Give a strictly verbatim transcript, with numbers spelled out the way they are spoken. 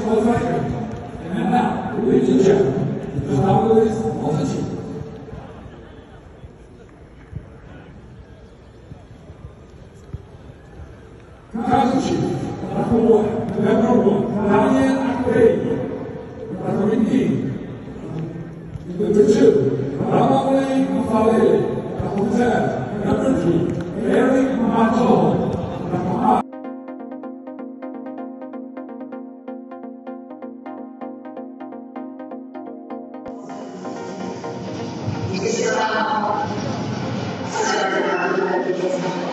for fighting. And now, ladies and gentlemen, the Cowboys of the team. Council Chief, number one, number one, Ryan Akwei, number eighteen. Number two, Ramaway Mafale, number ten. Number three, Eric Mato, number five. You can still have